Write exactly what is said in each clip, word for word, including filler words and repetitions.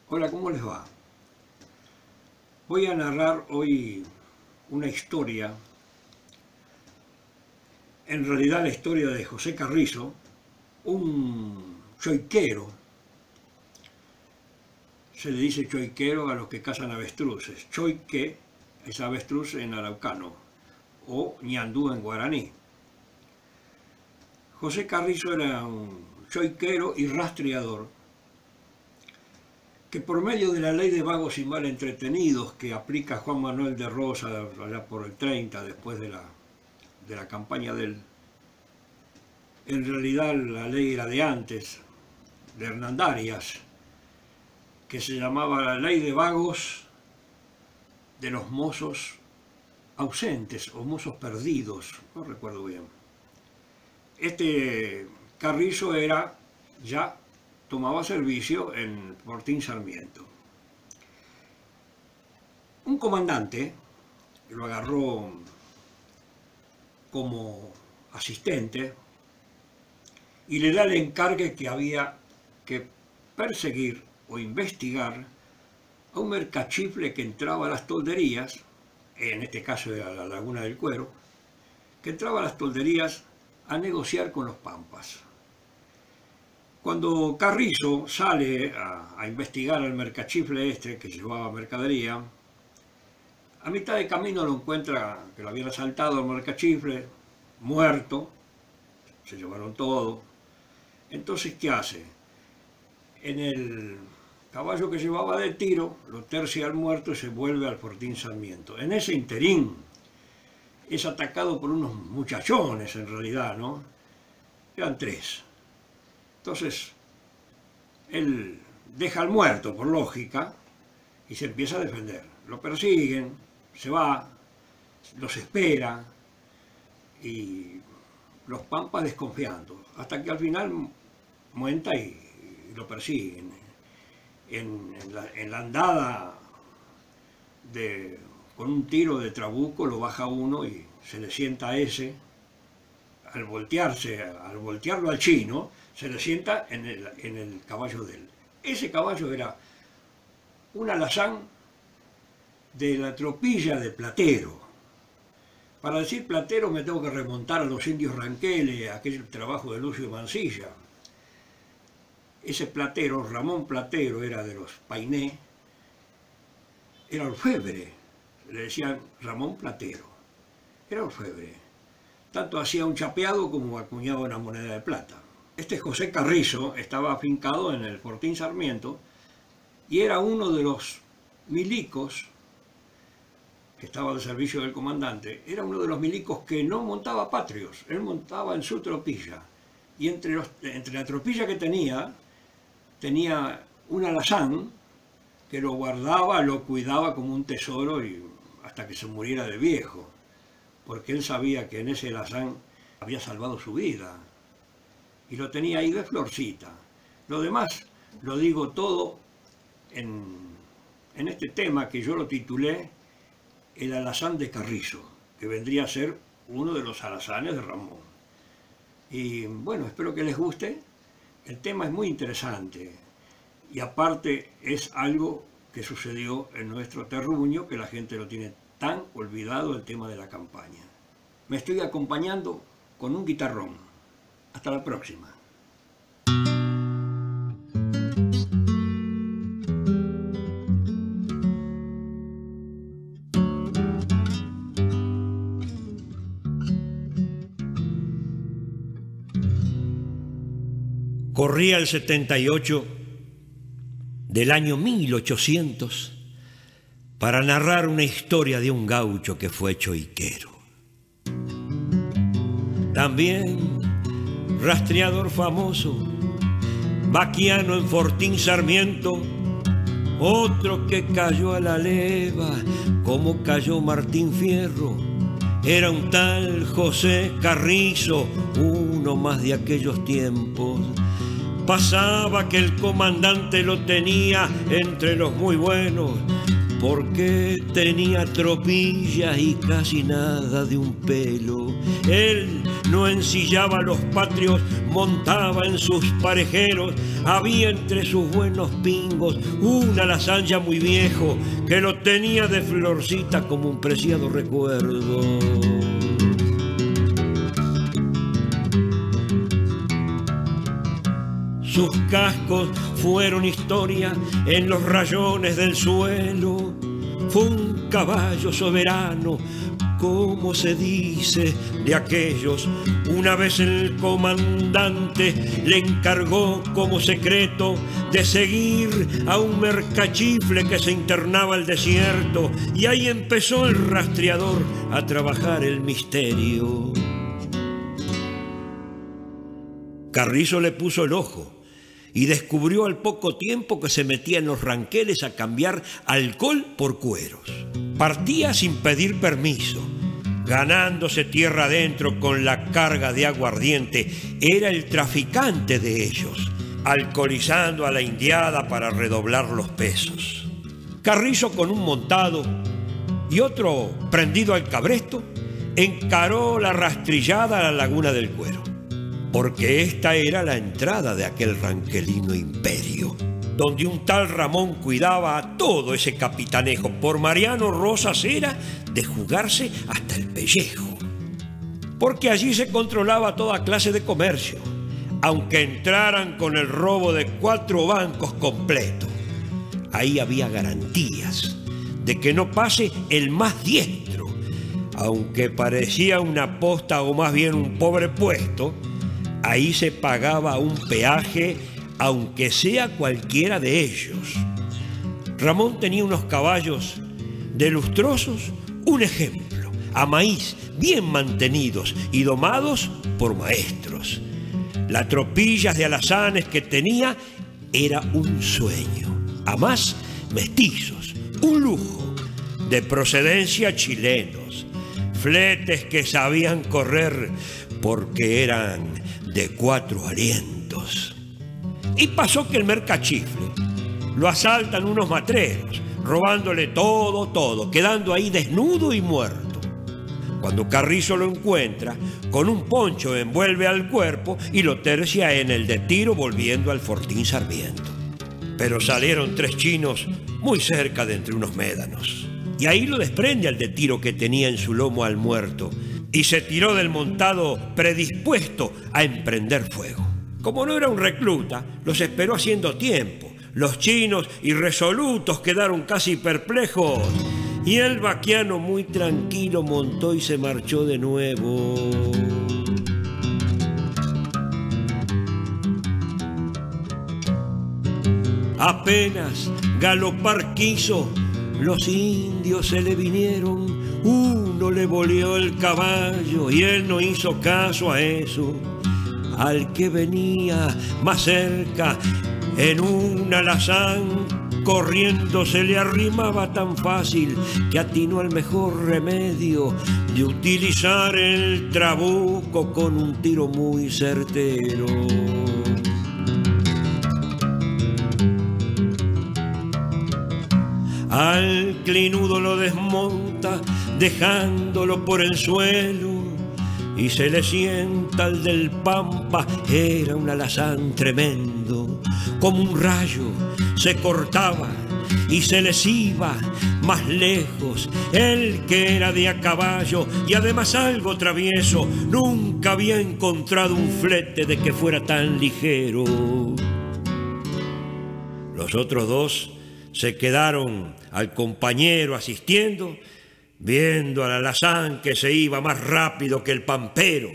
Hola, ¿cómo les va? Voy a narrar hoy una historia, en realidad la historia de José Carrizo, un choiquero. Se le dice choiquero a los que cazan avestruces. Choique es avestruz en araucano o ñandú en guaraní. José Carrizo era un choiquero y rastreador que por medio de la ley de vagos y mal entretenidos que aplica Juan Manuel de Rosas allá por el treinta, después de la, de la campaña de él, en realidad la ley era de antes, de Hernandarias, que se llamaba la ley de vagos de los mozos ausentes o mozos perdidos, no recuerdo bien. Este Carrizo era ya tomaba servicio en Fortín Sarmiento. Un comandante que lo agarró como asistente y le da el encargue que había que perseguir o investigar a un mercachifle que entraba a las tolderías, en este caso era la Laguna del Cuero, que entraba a las tolderías a negociar con los pampas. Cuando Carrizo sale a, a investigar al mercachifle este que llevaba mercadería, a mitad de camino lo encuentra que lo habían asaltado al mercachifle, muerto, se llevaron todo. Entonces, ¿qué hace? En el caballo que llevaba de tiro, lo tercia al muerto y se vuelve al Fortín Sarmiento. En ese interín es atacado por unos muchachones, en realidad, ¿no? Eran tres. Entonces, él deja al muerto, por lógica, y se empieza a defender. Lo persiguen, se va, los espera, y los pampas desconfiando, hasta que al final muenta y, y lo persiguen. En, en, la, en la andada, de, con un tiro de trabuco, lo baja uno y se le sienta a ese. Al voltearse, al voltearlo al chino, se le sienta en el, en el caballo de él. Ese caballo era un alazán de la tropilla de Platero. Para decir Platero me tengo que remontar a los indios Ranqueles, a aquel trabajo de Lucio Mansilla. Ese Platero, Ramón Platero, era de los Painé, era orfebre, le decían Ramón Platero, era orfebre. Tanto hacía un chapeado como acuñaba una moneda de plata. Este José Carrizo estaba afincado en el Fortín Sarmiento y era uno de los milicos que estaba al servicio del comandante. Era uno de los milicos que no montaba patrios, él montaba en su tropilla. Y entre, los, entre la tropilla que tenía, tenía un alazán que lo guardaba, lo cuidaba como un tesoro y hasta que se muriera de viejo, porque él sabía que en ese alazán había salvado su vida. Y lo tenía ahí de florcita. Lo demás lo digo todo en, en este tema que yo lo titulé El alazán de Carrizo, que vendría a ser uno de los alazanes de Ramón. Y bueno, espero que les guste. El tema es muy interesante y aparte es algo que sucedió en nuestro terruño, que la gente lo tiene tan olvidado, el tema de la campaña. Me estoy acompañando con un guitarrón. Hasta la próxima. Corría el setenta y ocho del año mil ochocientos para narrar una historia de un gaucho que fue choiquero. También rastreador famoso, vaquiano en Fortín Sarmiento, otro que cayó a la leva, como cayó Martín Fierro, era un tal José Carrizo, uno más de aquellos tiempos. Pasaba que el comandante lo tenía entre los muy buenos, porque tenía tropillas y casi nada de un pelo. Él no ensillaba a los patrios, montaba en sus parejeros. Había entre sus buenos pingos una lasaña muy viejo, que lo tenía de florcita como un preciado recuerdo. Sus cascos fueron historia en los rayones del suelo. Fue un caballo soberano, como se dice de aquellos. Una vez el comandante le encargó como secreto de seguir a un mercachifle que se internaba al desierto, y ahí empezó el rastreador a trabajar el misterio. Carrizo le puso el ojo y descubrió al poco tiempo que se metía en los ranqueles a cambiar alcohol por cueros. Partía sin pedir permiso, ganándose tierra adentro con la carga de aguardiente. Era el traficante de ellos, alcoholizando a la indiada para redoblar los pesos. Carrizo, con un montado y otro prendido al cabresto, encaró la rastrillada a la laguna del Cuero, porque esta era la entrada de aquel ranquelino imperio, donde un tal Ramón cuidaba a todo ese capitanejo. Por Mariano Rosas era de jugarse hasta el pellejo, porque allí se controlaba toda clase de comercio, aunque entraran con el robo de cuatro bancos completos. Ahí había garantías de que no pase el más diestro, aunque parecía una posta o más bien un pobre puesto. Ahí se pagaba un peaje, aunque sea cualquiera de ellos. Ramón tenía unos caballos de lustrosos, un ejemplo, a maíz, bien mantenidos y domados por maestros. Las tropillas de alazanes que tenía era un sueño, a más mestizos, un lujo, de procedencia chilenos, fletes que sabían correr porque eran de cuatro alientos. Y pasó que el mercachifle lo asaltan unos matreros, robándole todo, todo, quedando ahí desnudo y muerto. Cuando Carrizo lo encuentra, con un poncho envuelve al cuerpo y lo tercia en el de Tiro, volviendo al Fortín Sarmiento. Pero salieron tres chinos muy cerca de entre unos médanos, y ahí lo desprende al de Tiro que tenía en su lomo al muerto, y se tiró del montado predispuesto a emprender fuego. Como no era un recluta, los esperó haciendo tiempo. Los chinos, irresolutos, quedaron casi perplejos, y el vaquiano muy tranquilo montó y se marchó de nuevo. Apenas galopar quiso, los indios se le vinieron. Uno le boleó el caballo y él no hizo caso a eso. Al que venía más cerca en un alazán, corriendo se le arrimaba tan fácil que atinó al mejor remedio de utilizar el trabuco con un tiro muy certero. Al clinudo lo desmonta, dejándolo por el suelo, y se le sienta al del Pampa. Era un alazán tremendo, como un rayo se cortaba y se les iba más lejos. El que era de a caballo y además algo travieso, nunca había encontrado un flete de que fuera tan ligero. Los otros dos se quedaron al compañero asistiendo, viendo al alazán que se iba más rápido que el pampero.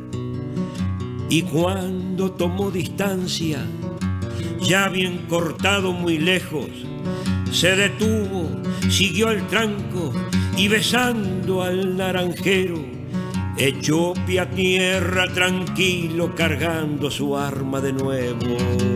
Y cuando tomó distancia, ya bien cortado muy lejos, se detuvo, siguió el tranco y besando al naranjero, echó pie a tierra tranquilo, cargando su arma de nuevo.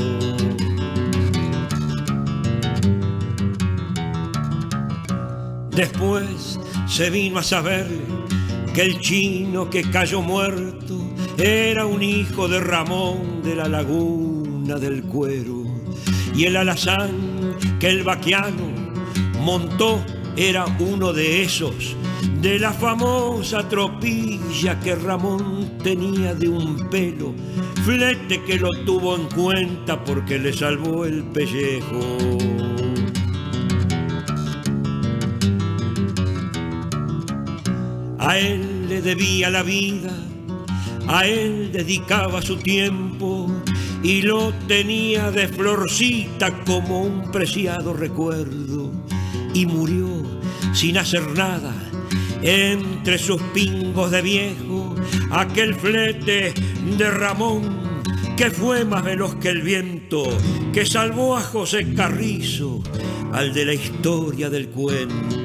Después se vino a saber que el chino que cayó muerto era un hijo de Ramón de la Laguna del Cuero, y el alazán que el vaquiano montó era uno de esos de la famosa tropilla que Ramón tenía de un pelo, flete que lo tuvo en cuenta porque le salvó el pellejo. A él le debía la vida, a él dedicaba su tiempo y lo tenía de florcita como un preciado recuerdo. Y murió sin hacer nada entre sus pingos de viejo, aquel flete de Ramón que fue más veloz que el viento, que salvó a José Carrizo, al de la historia del cuento.